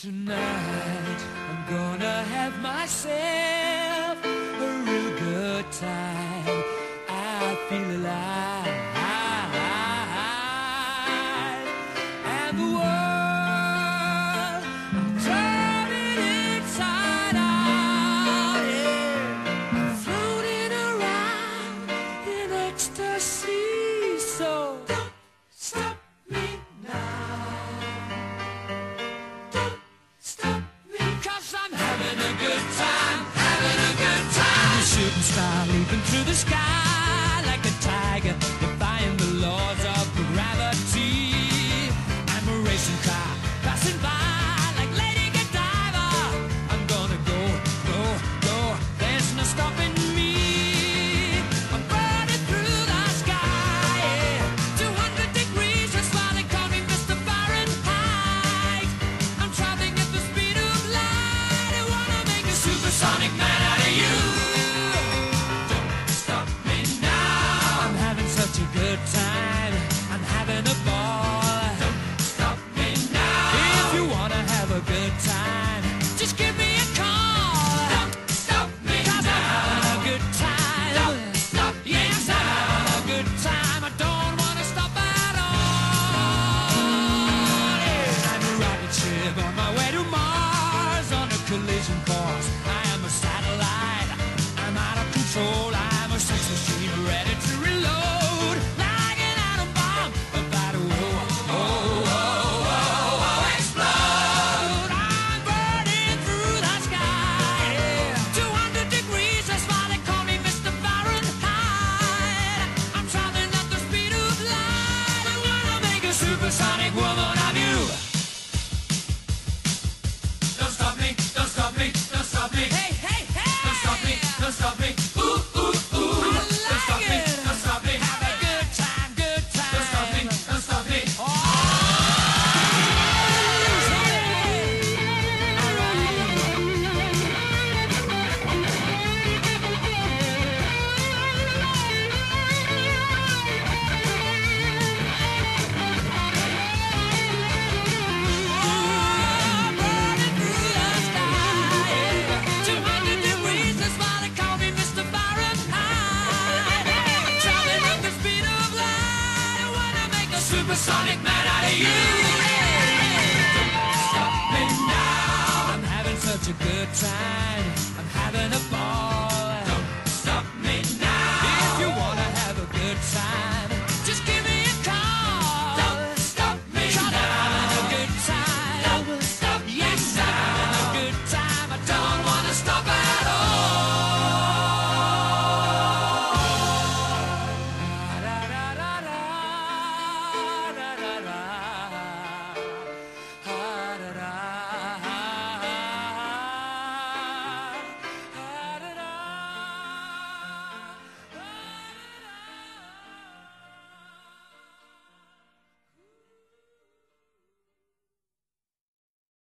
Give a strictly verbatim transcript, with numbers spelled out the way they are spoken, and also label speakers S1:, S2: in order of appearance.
S1: Tonight I'm gonna have myself a real good time. I feel alive, and the world I'm turning inside out. Yeah, I'm floating around in ecstasy. So don't stop me now. Shooting star leaping through the sky like a tiger, defying the laws of gravity. I'm a racing car passing by like Lady Godiva. I'm gonna go, go, go. There's no stopping me. I'm burning through the sky, yeah. two hundred degrees, that's why they call me Mister Fahrenheit. I'm traveling at the speed of light. I wanna make a supersonic man out of you. Such a good time, I'm having a ball. Don't stop me now. If you wanna have a good time, just give me a call. Don't stop me now. 'Cause I'm having a good time. Don't stop me yes, now. I'm having a good time. I don't wanna stop at all. Yeah. I'm a rocket ship on my way to Mars on a collision course. I am a satellite. I'm out of control. I'm a sex machine ready to reload. Supersonic woman of you. Don't stop me, don't stop me, don't stop me. Hey, hey, hey. Don't stop me, don't stop me. Ooh, ooh, ooh. I like don't stop it. me, don't stop me. Have a good time, good time. Don't stop me, don't stop me. Oh. Supersonic man out of you. Don't stop me now. I'm having such a good time. I'm having a ball.